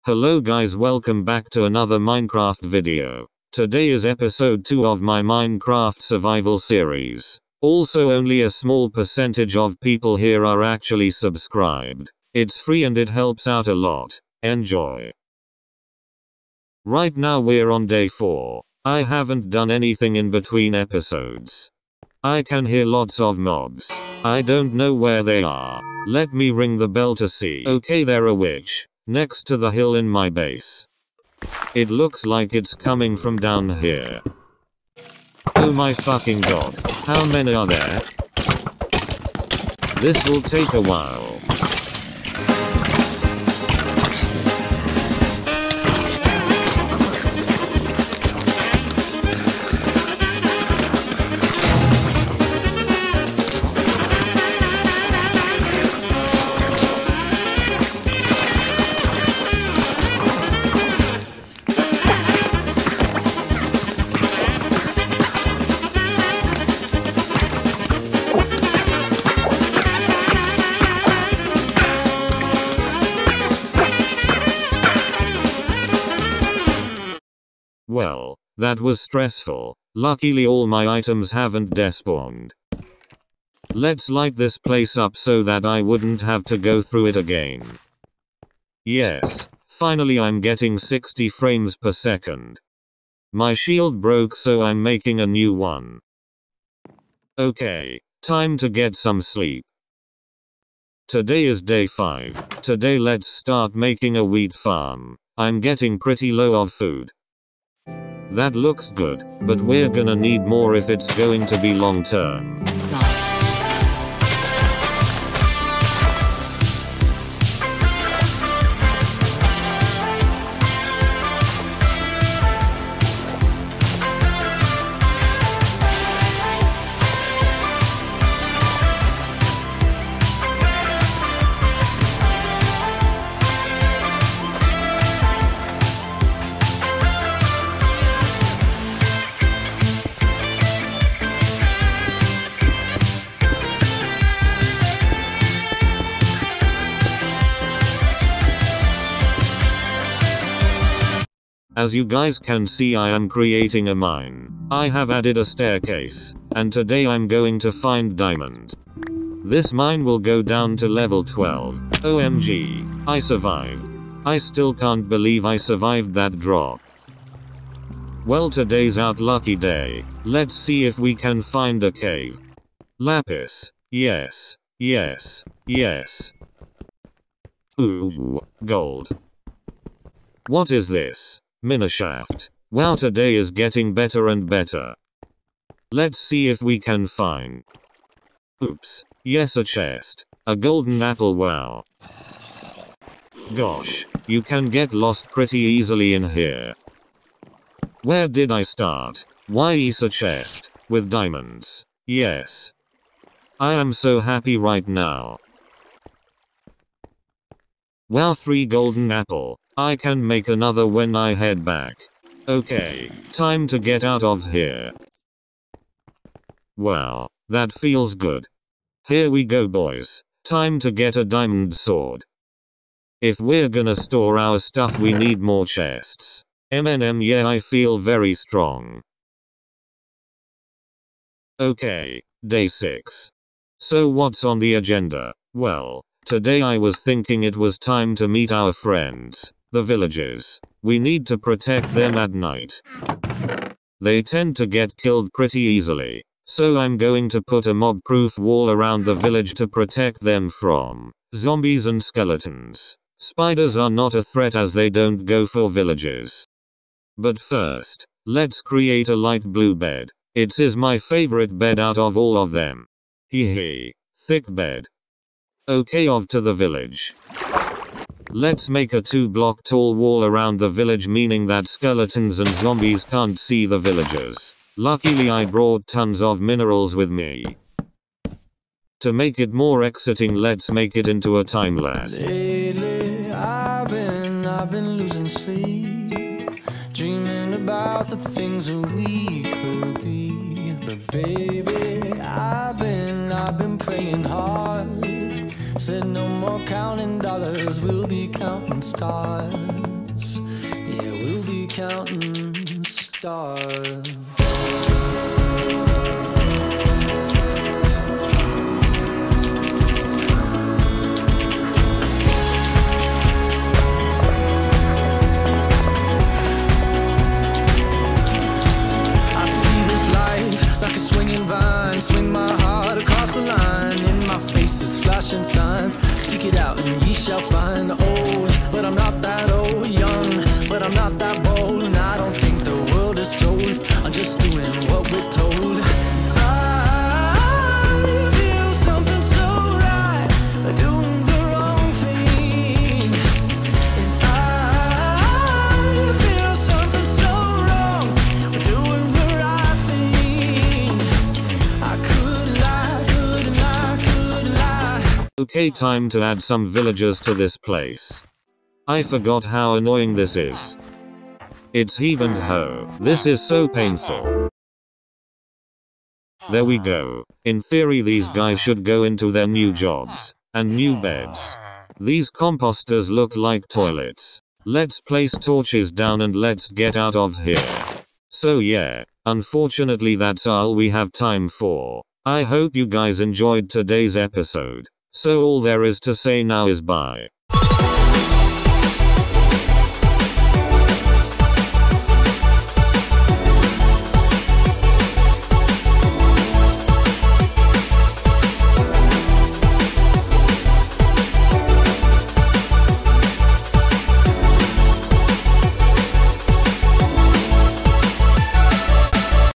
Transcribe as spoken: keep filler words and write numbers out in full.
Hello guys, welcome back to another Minecraft video. Today is episode two of my Minecraft survival series. Also, only a small percentage of people here are actually subscribed. It's free and it helps out a lot. Enjoy. Right now we're on day four. I haven't done anything in between episodes. I can hear lots of mobs. I don't know where they are. Let me ring the bell to see. Okay, they're a witch. Next to the hill in my base. It looks like it's coming from down here. Oh my fucking god. How many are there? This will take a while. Well, that was stressful. Luckily all my items haven't despawned. Let's light this place up so that I wouldn't have to go through it again. Yes, finally I'm getting sixty frames per second. My shield broke, so I'm making a new one. Okay, time to get some sleep. Today is day five. Today let's start making a wheat farm. I'm getting pretty low of food. That looks good, but we're gonna need more if it's going to be long term. As you guys can see, I am creating a mine. I have added a staircase, and today I'm going to find diamonds. This mine will go down to level twelve. O M G, I survived. I still can't believe I survived that drop. Well, today's our lucky day. Let's see if we can find a cave. Lapis. Yes. Yes. Yes. Ooh, gold. What is this? Mineshaft. Wow, today is getting better and better. Let's see if we can find. Oops. Yes, a chest. A golden apple, wow. Gosh, you can get lost pretty easily in here. Where did I start? Why is a chest with diamonds? Yes. I am so happy right now. Wow, three golden apple. I can make another when I head back. Okay, time to get out of here. Wow, that feels good. Here we go, boys. Time to get a diamond sword. If we're gonna store our stuff, we need more chests. M N M, yeah, I feel very strong. Okay, day six. So what's on the agenda? Well, today I was thinking it was time to meet our friends, the villagers. We need to protect them at night. They tend to get killed pretty easily, so I'm going to put a mob-proof wall around the village to protect them from zombies and skeletons. Spiders are not a threat as they don't go for villagers. But first, let's create a light blue bed. It is my favorite bed out of all of them. Hee hee. Thick bed. Okay, off to the village. Let's make a two block tall wall around the village, meaning that skeletons and zombies can't see the villagers. Luckily I brought tons of minerals with me. To make it more exciting, let's make it into a time lapse. Lately I've been, I've been losing sleep, dreaming about the things that we could be. But baby, I've been, I've been praying hard. Said no more counting dollars, we'll be counting stars. mountain stars. Like a swinging vine, swing my heart across the line. In my face is flashing signs. Seek it out and ye shall find. Old, but I'm not that old. Young, but I'm not that bold. And I don't think the world is sold. I'm just doing what we're told. I feel something so right, doing the wrong thing. And I feel something so wrong, doing the right thing. I could lie, could lie, could lie. Okay, time to add some villagers to this place. I forgot how annoying this is. It's heave and ho. This is so painful. There we go. In theory these guys should go into their new jobs. And new beds. These composters look like toilets. Let's place torches down and let's get out of here. So yeah, unfortunately that's all we have time for. I hope you guys enjoyed today's episode. So all there is to say now is bye.